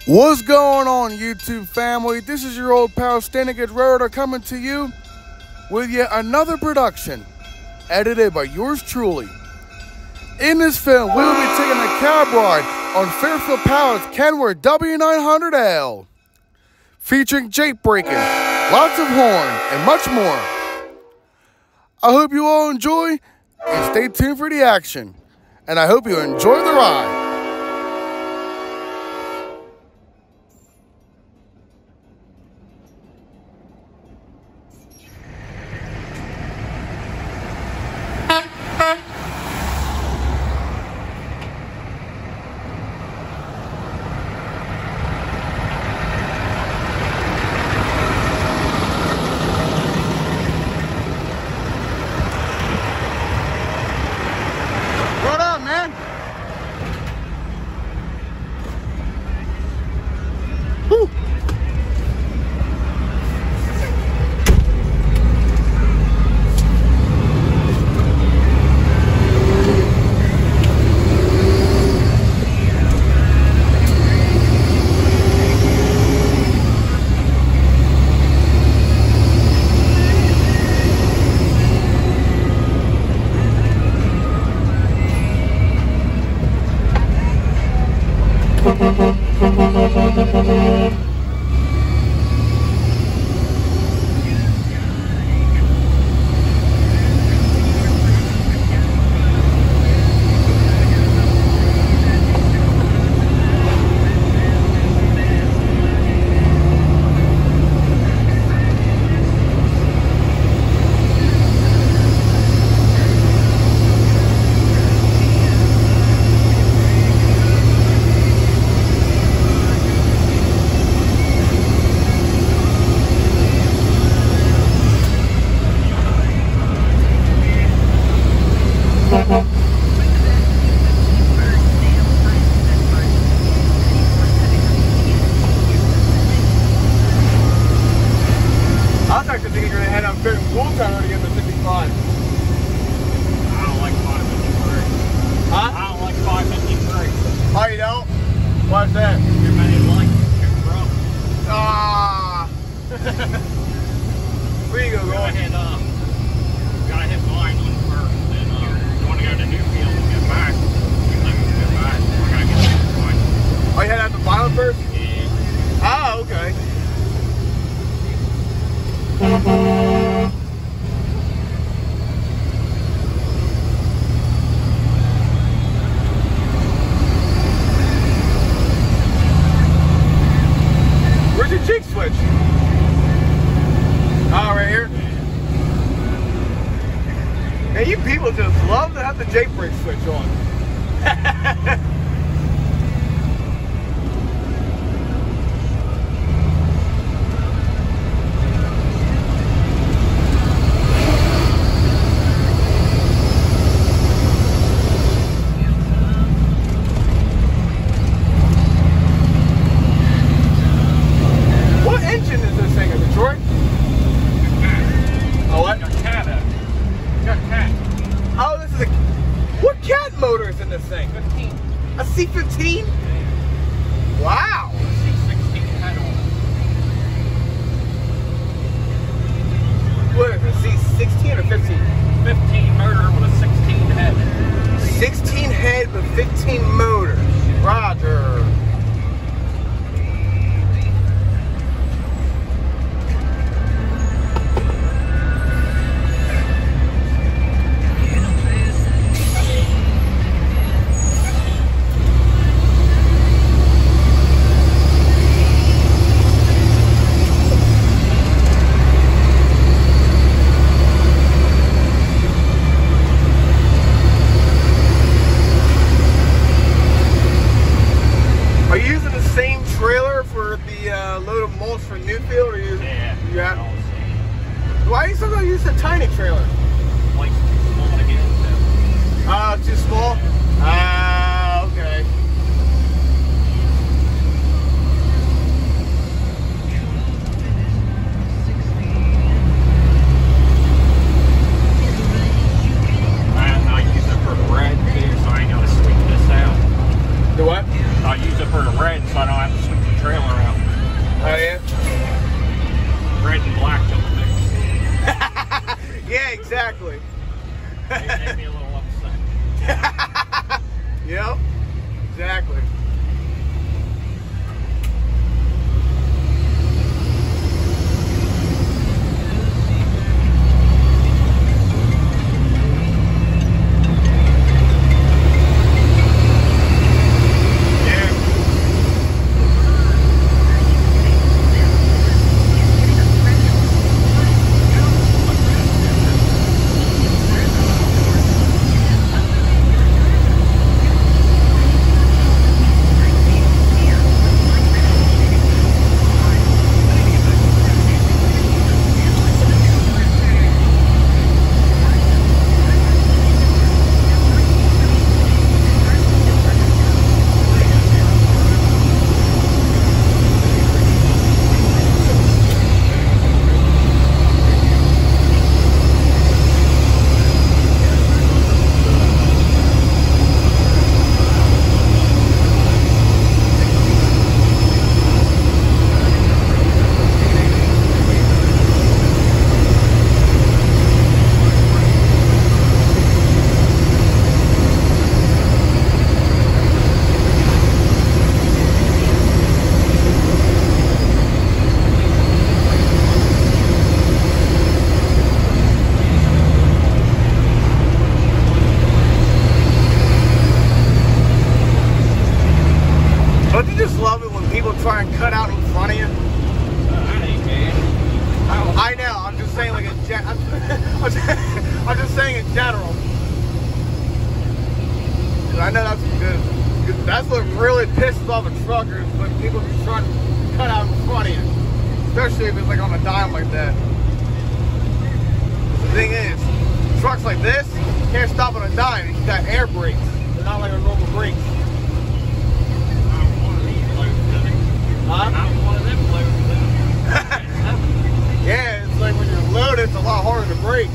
What's going on, YouTube family? This is your old pal Standing Edge Railroader coming to you with yet another production edited by yours truly. In this film, we will be taking a cab ride on Fairfield Pallet's Kenworth W900L, featuring Jake breaking, lots of horn, and much more. I hope you all enjoy and stay tuned for the action, and I hope you enjoy the ride. Oh, you don't? Why's that? Your man like it, bro. Ah. Where you go, Go ahead, gotta hit line on first, then you want to go to Newfield and get back. You let me get back. We're gonna get this line. Oh, you head out to Pallet first? Yeah. Ah, okay. Where's your jig switch? Oh, right here. Hey, you people just love to have the Jake brake switch on. What engine is this thing? A Detroit? Oh, what? Got CAT. Got CAT. Oh, this is a... What CAT motor is in this thing? 15. A C15? Wow. C16 head on. What is it, C16 or 15? 15 motor with a 16 head. 16 head with 15 motors. Roger. Are you using the same trailer for the load of mulch for Newfield? Or you? Yeah. Why are you still going to use the tiny trailer? Place too small to get into. Ah, too small? Ah, okay. I use it for the red too, so I ain't got to sweep this out. The what? I use it for the red, so I don't have to sweep the trailer out. Oh yeah? Red and black don't mix. Yeah, exactly. They made me a little upset. Yep, exactly. Don't you just love it when people try and cut out in front of you? I know. I'm just saying, like I'm just saying in general. 'Cause I know that's good. That's what really pisses off a trucker is when people just try to cut out in front of you, especially if it's like on a dime like that. The thing is, trucks like this can't stop on a dime. You got air brakes. They're not like our normal brakes. Huh? Not one of them loads. Yeah, it's like when you're loaded, it's a lot harder to brake.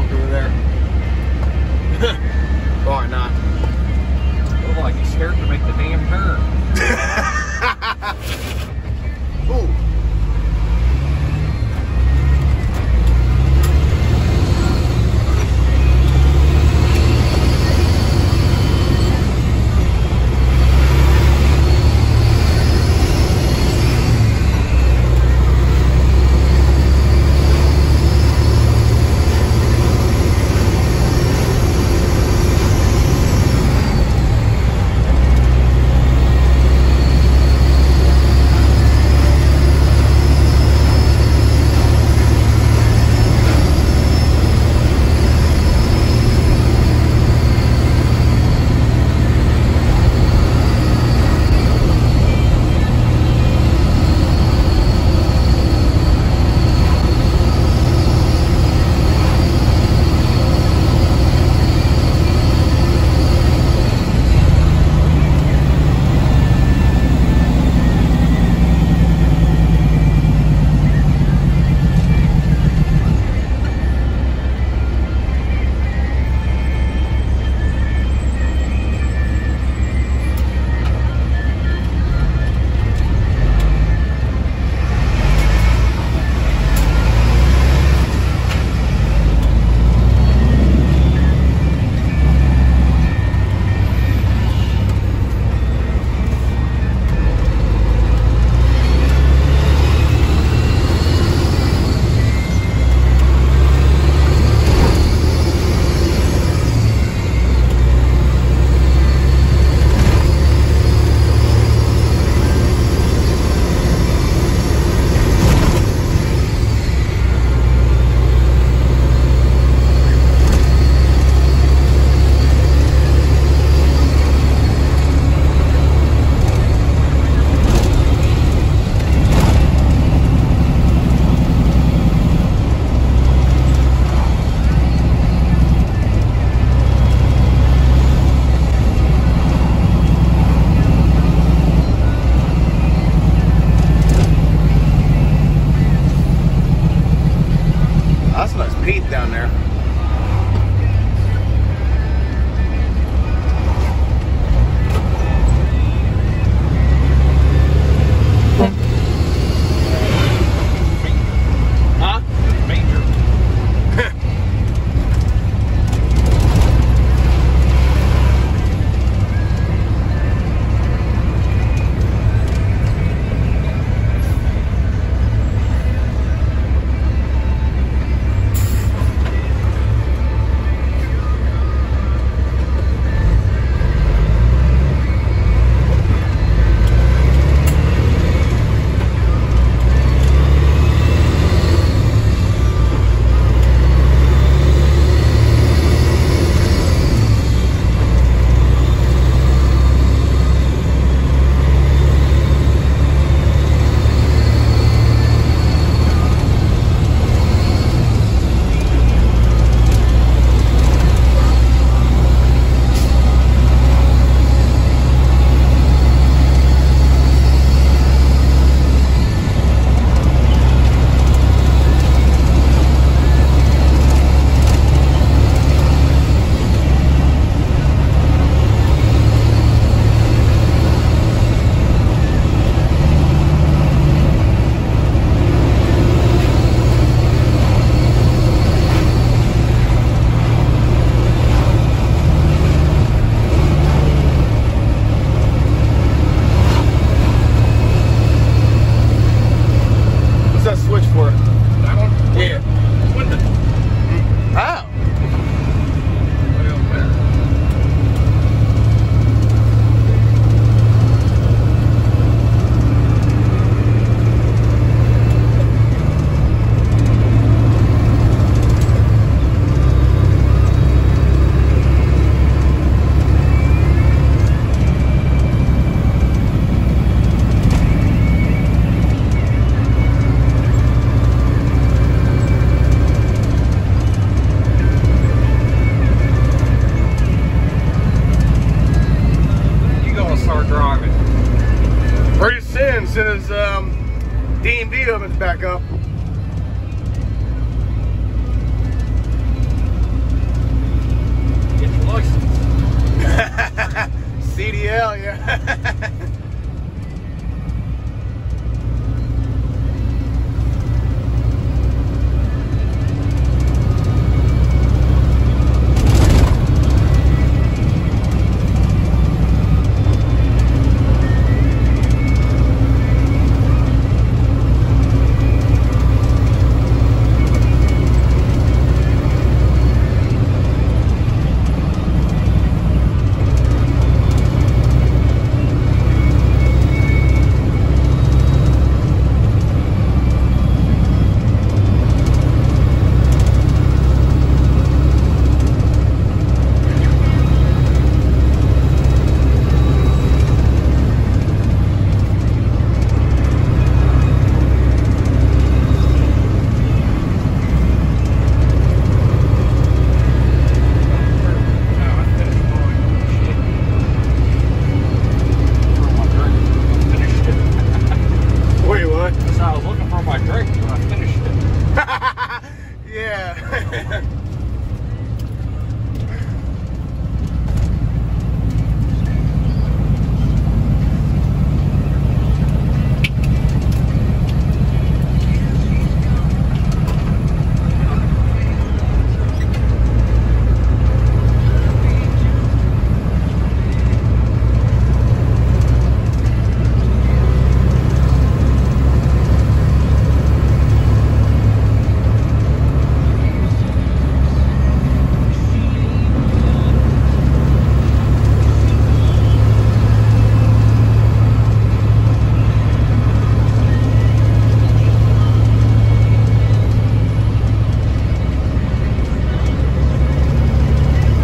over there. Probably not. Look like he's scared to make the damn turn. Ooh.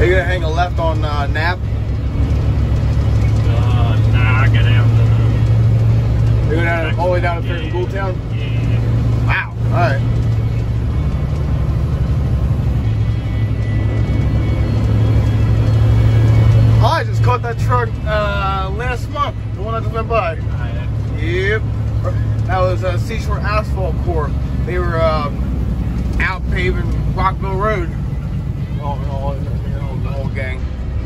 Are you gonna hang a left on Nap? Nah, I get out to You're going all the way down to Fairfield Town? yeah. Wow. All right. Oh, I just caught that truck last month. The one I just went by. Yep. That was Seashore Asphalt Corps. They were out paving Rockville Road. The whole gang.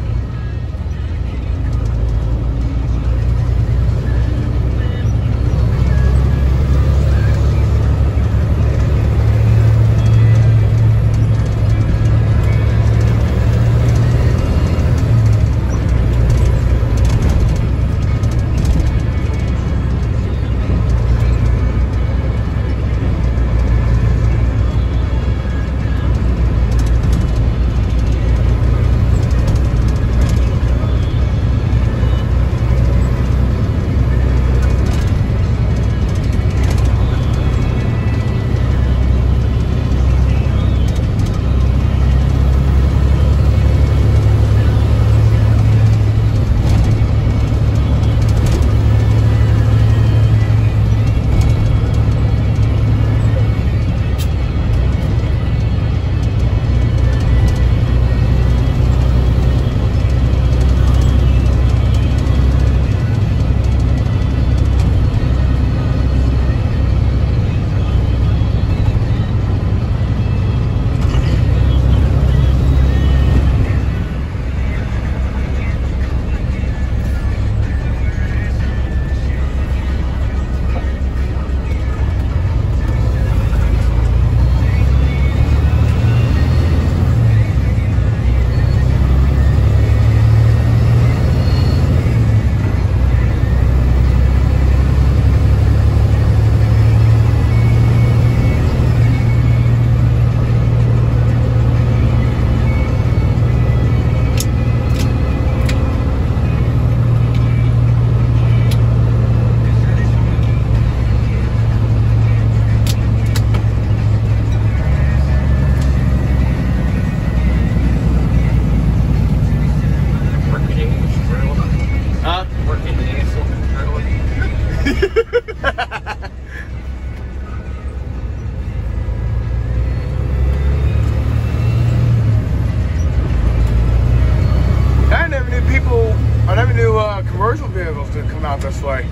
Commercial vehicles to come out this way.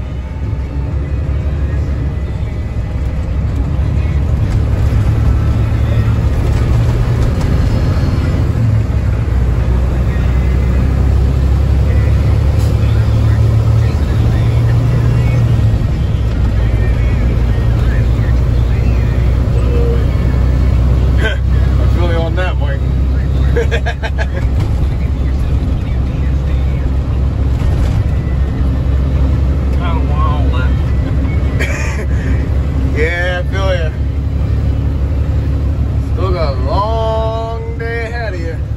That's really on that, Mike. Yeah, I feel ya. Still got a long day ahead of you.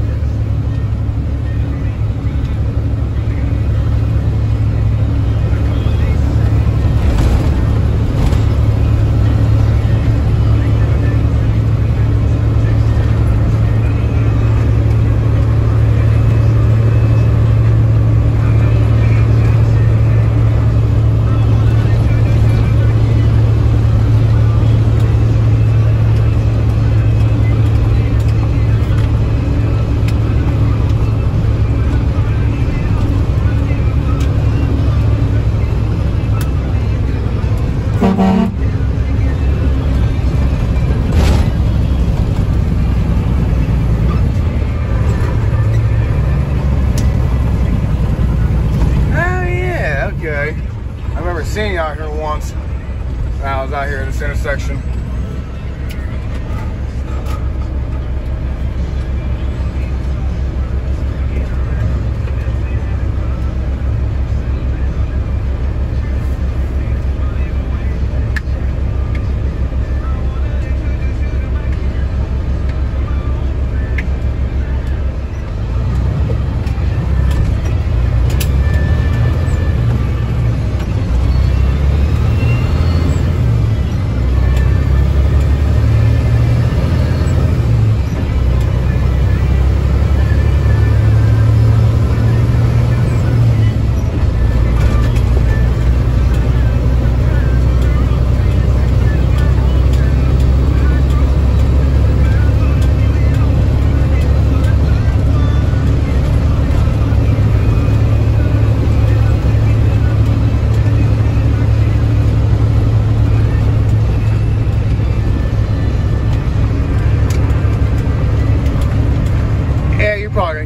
I remember seeing you out here once when I was out here at this intersection.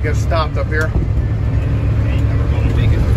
get stopped up here. Ain't never gonna make it.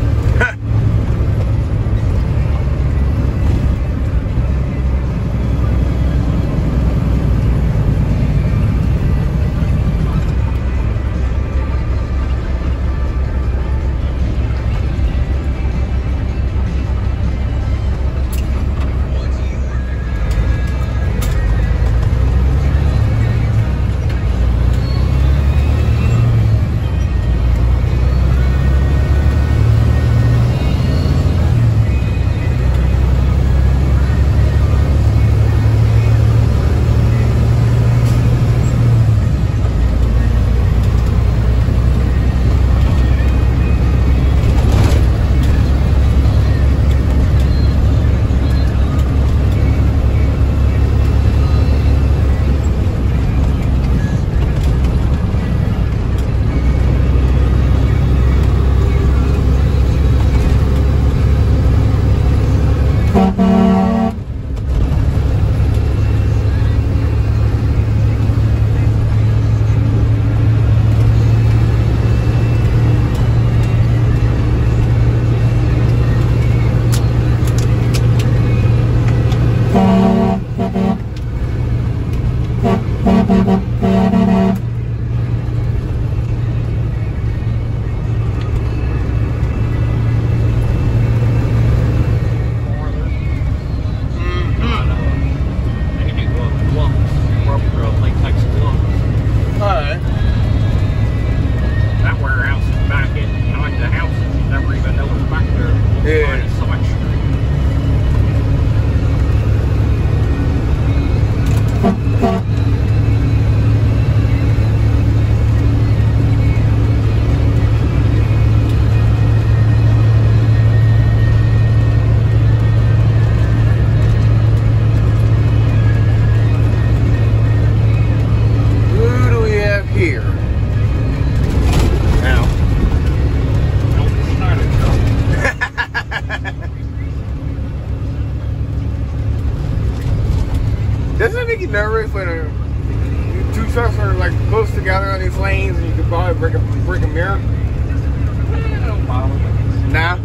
Doesn't it make you nervous when two trucks are like close together on these lanes and you could probably break a mirror? I don't bother me. Nah.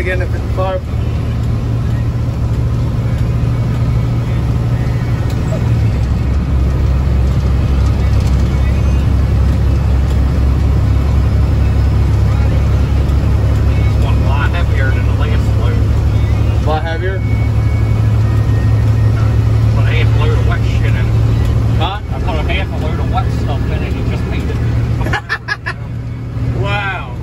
get in at 55. A lot heavier? Put a half a load of wet shit in it. Huh? I put a half a load of wet stuff in it and just made it. Wow.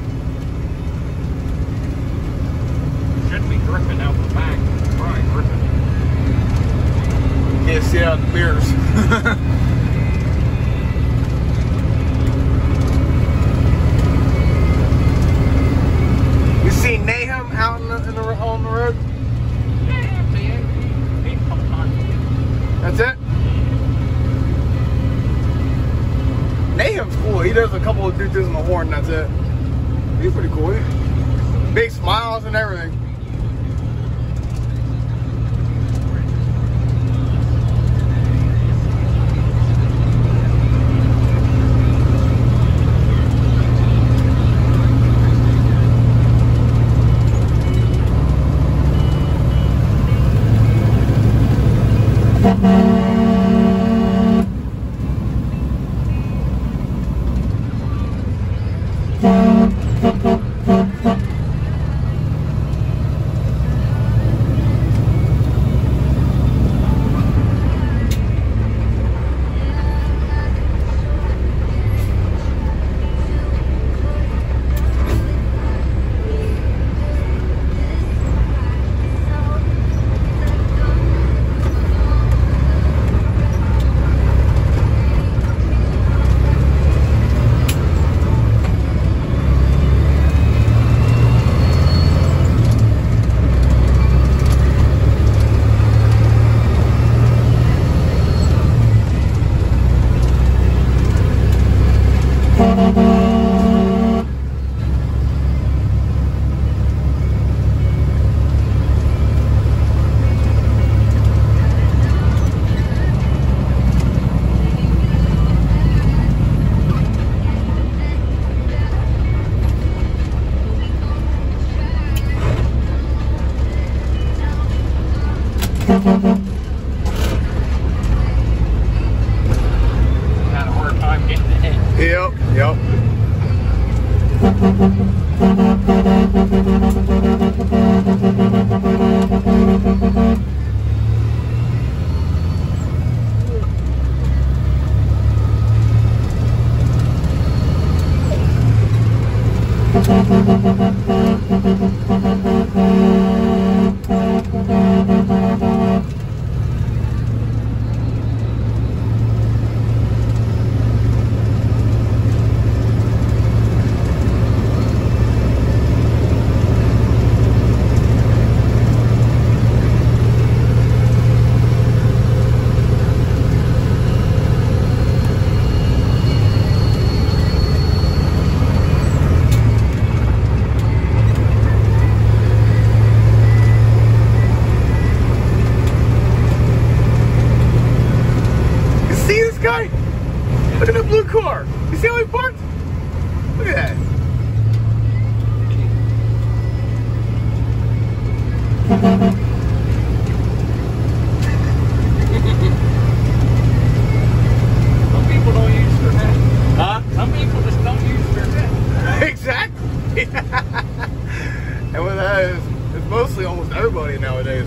Should be dripping out the back. Probably dripping. Can't see out the mirrors. You see Nahum out on the road? Yeah, he come time. That's it? Nahum's cool. He does a couple of doo-doos on the horn, that's it. He's pretty cool. Big smiles and everything. Had a hard time getting ahead. Yep, yep. Look at the blue car. You see how he parked? Look at that. Some people don't use their head. Huh? Some people just don't use their head. Exactly. And with that, it's mostly almost everybody nowadays.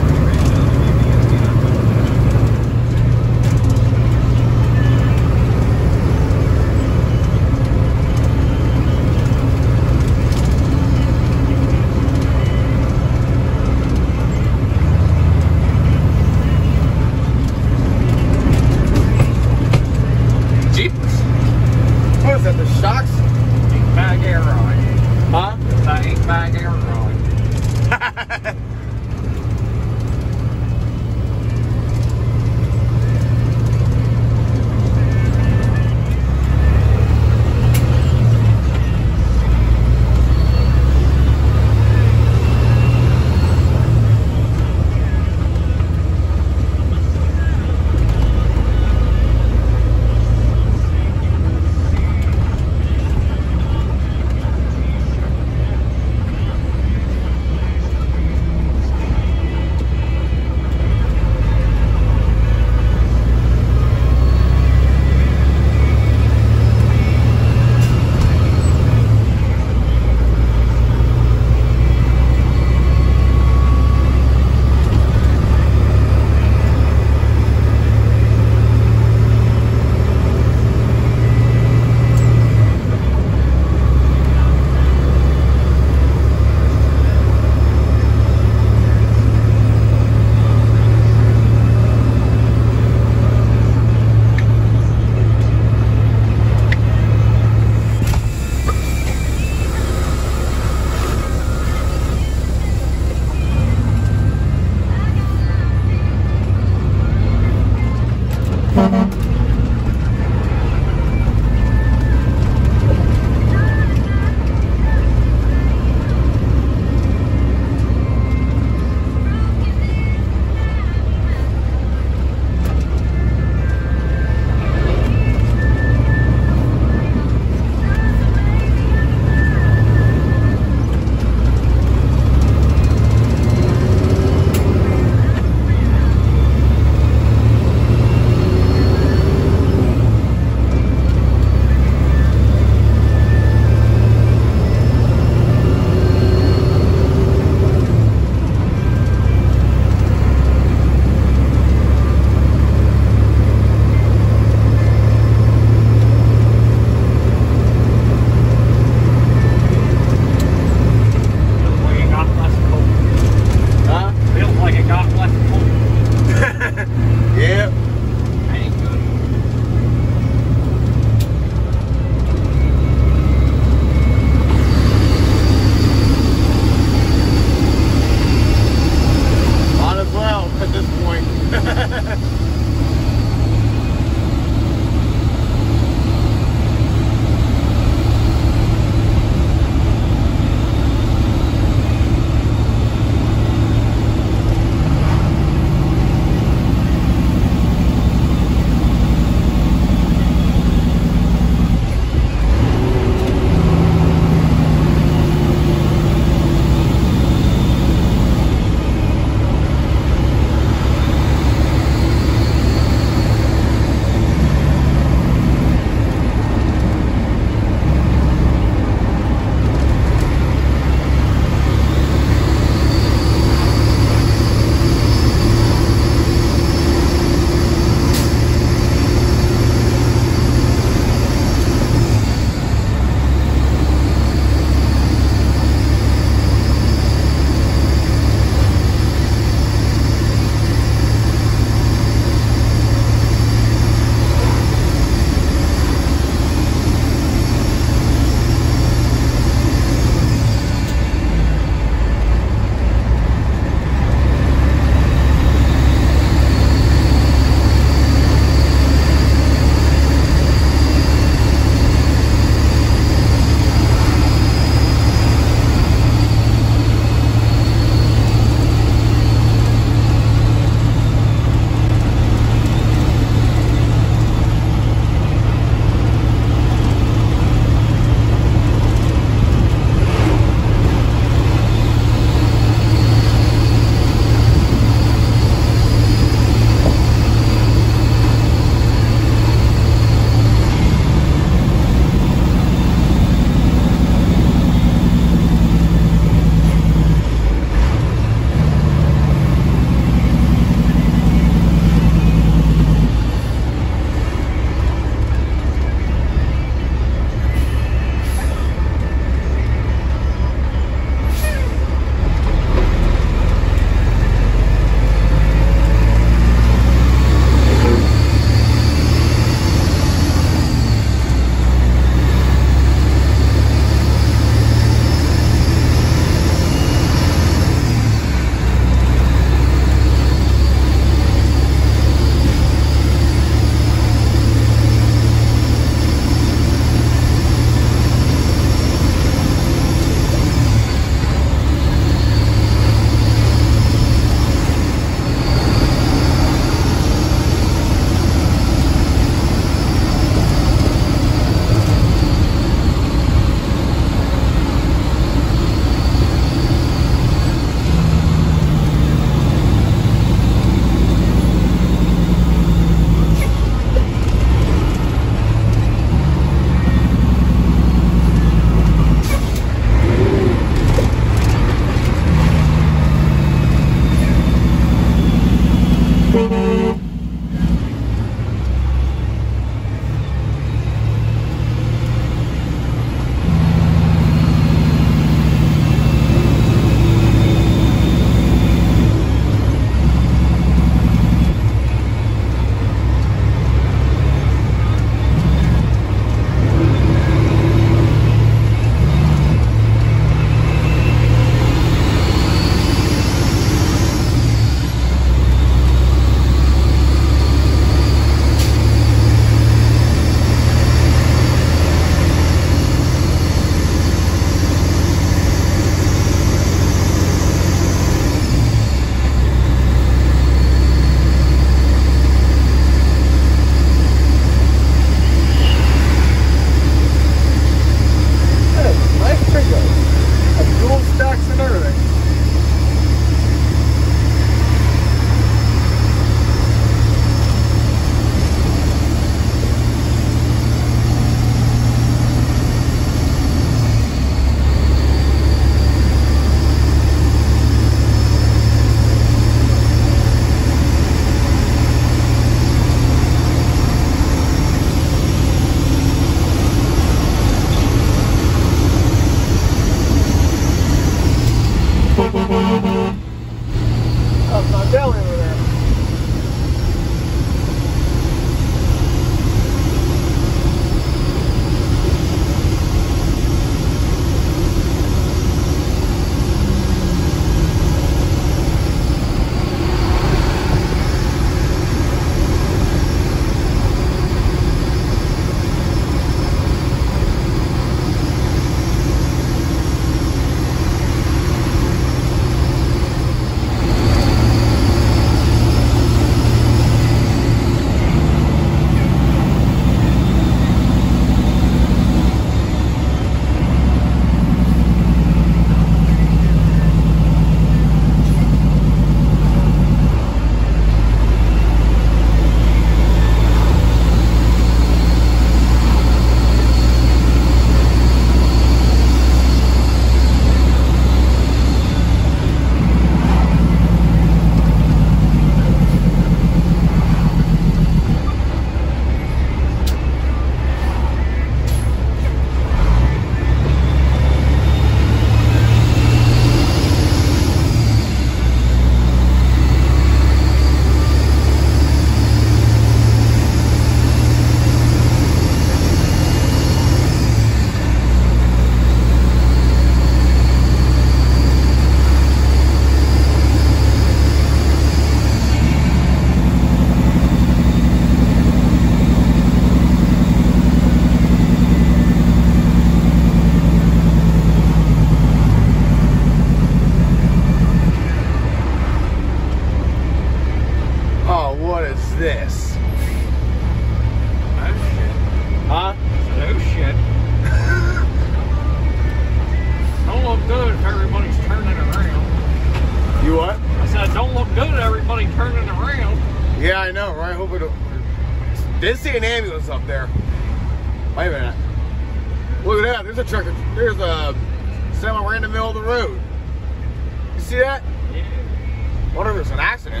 Didn't see an ambulance up there. Wait a minute. Look at that. There's a truck. There's a semi right in the middle of the road. You see that? Yeah. Wonder if there's an accident.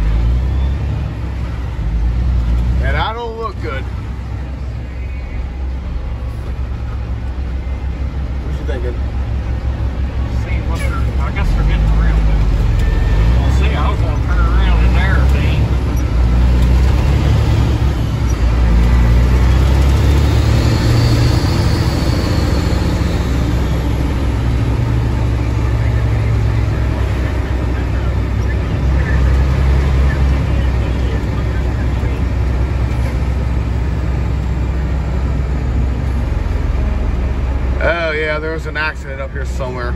And I don't look good. What you thinking? See what they're, I guess they're getting around. Well, see, I was going to turn around in there, see? Oh yeah, there was an accident up here somewhere.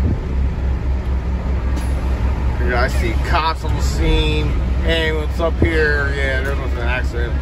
Here I see cops on the scene, ambulance up here. Yeah, there was an accident.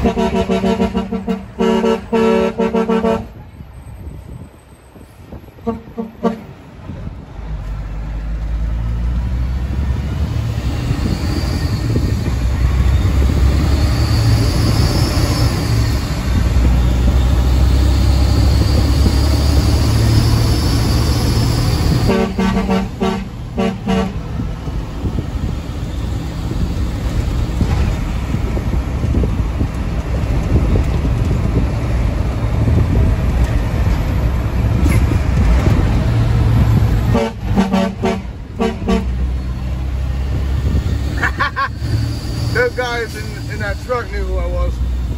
Those guys in that truck knew who I was.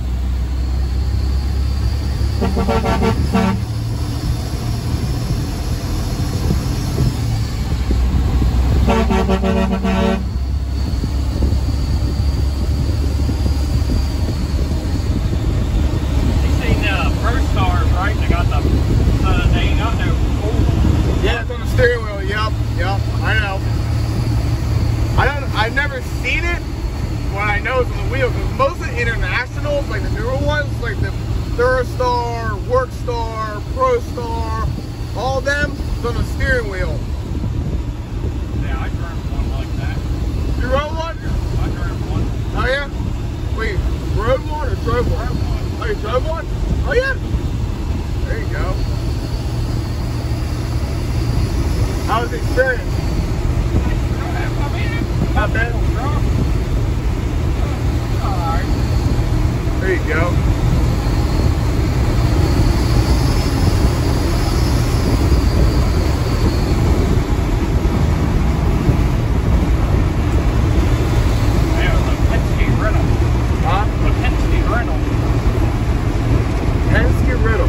You seen Pro Stars, right? They got they ain't got no oil. Yeah, it's on the steering wheel. Yep, I know. I've never seen it. What I know is on the wheel, because most of the internationals, like the newer ones, like the ThurStar, Workstar, ProStar, all of them, is on the steering wheel. Yeah, I drove one like that. You rode one? I drove one. Oh yeah? Wait, rode one or drove one? Oh, you drove one? Oh yeah? There you go. How was the experience? Not bad. There you go. Yeah, it was a Penske rental. Huh? A Penske rental. Penske rental.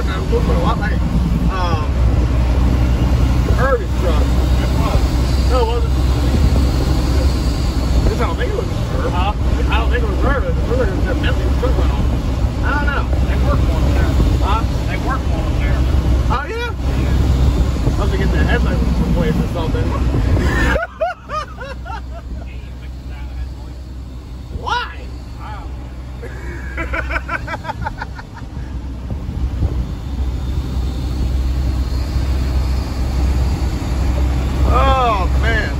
weird. It looked a lot like Irving's truck. No, it wasn't. I don't think it was Irving. I don't think it was Irving. It was a Bentley truck went on. I don't know. They work on them there. They work on them there. Oh yeah. Must have get the headlight replaced or something. Why? Wow. Oh man.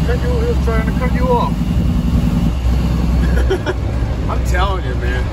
He was trying to cut you off. I'm telling you, man.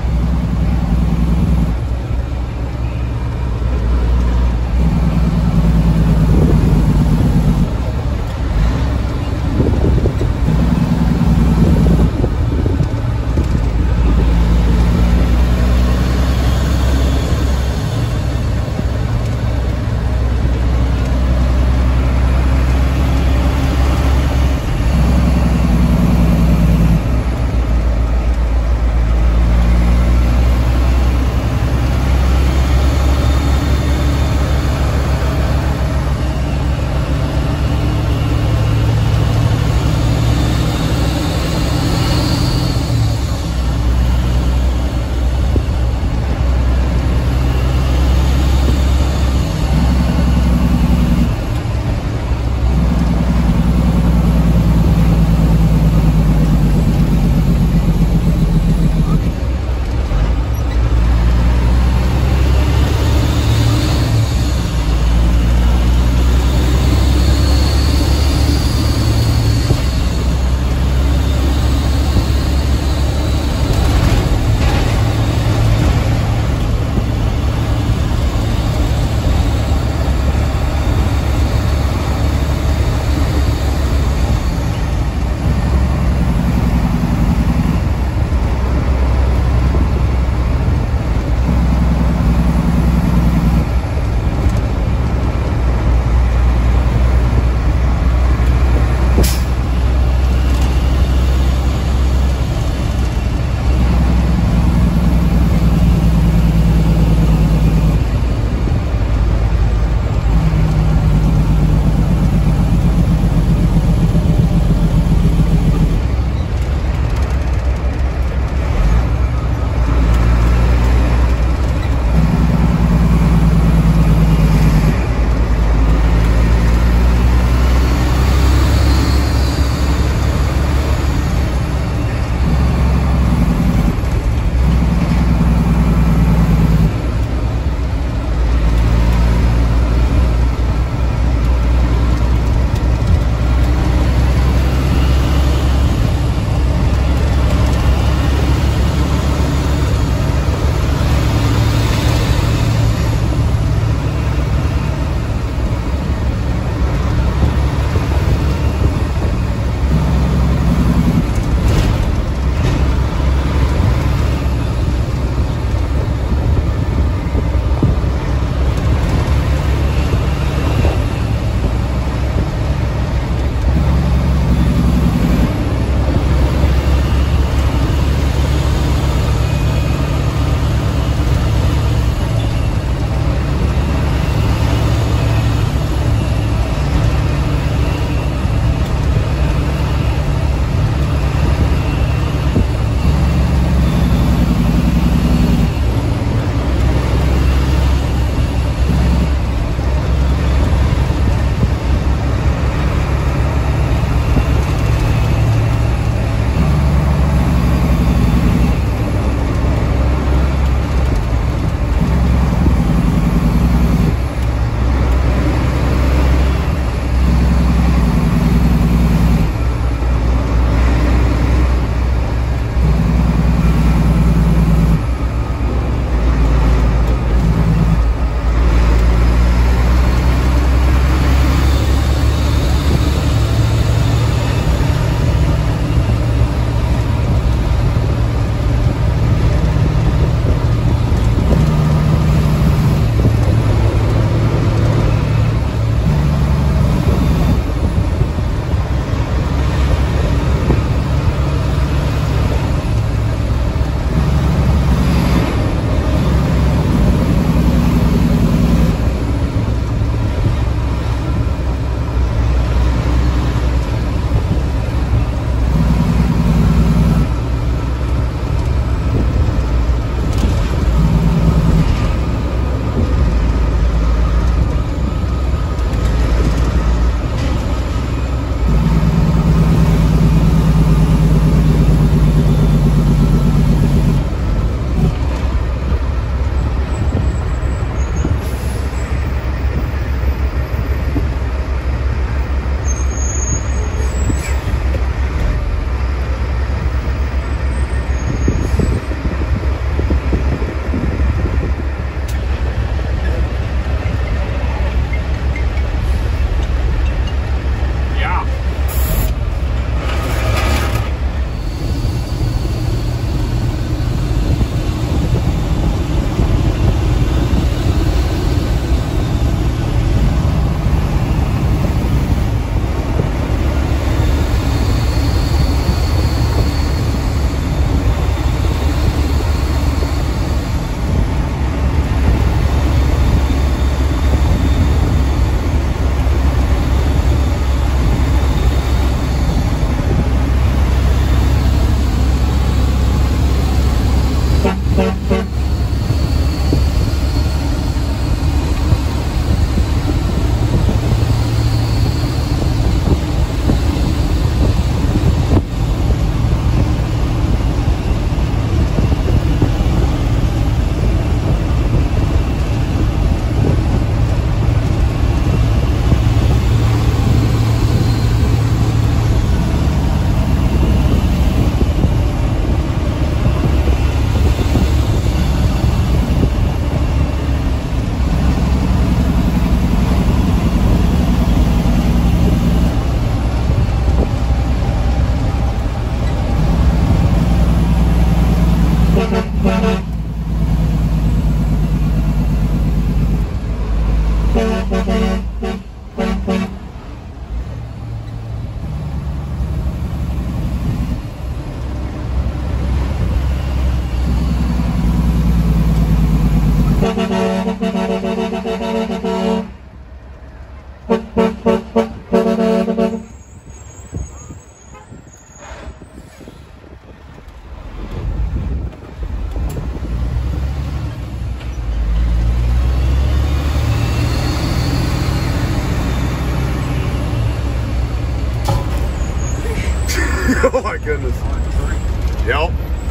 goodness. Yep.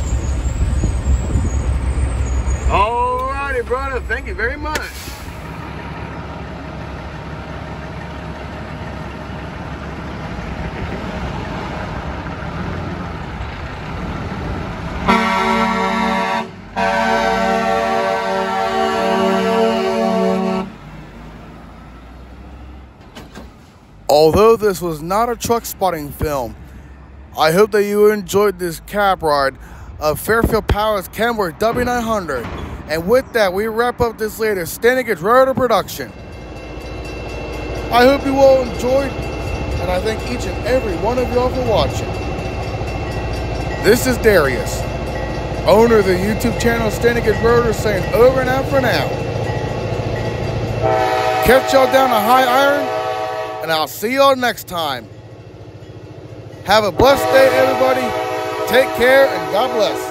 Alrighty, brother. Thank you very much. Although this was not a truck spotting film, I hope that you enjoyed this cab ride of Fairfield Pallet's Kenworth W900. And with that, we wrap up this latest Standing Edge Railroad production. I hope you all enjoyed, and I thank each and every one of y'all for watching. This is Darius, owner of the YouTube channel Standing Edge Railroad, saying over and out for now. Catch y'all down to high iron, and I'll see y'all next time. Have a blessed day, everybody. Take care, and God bless.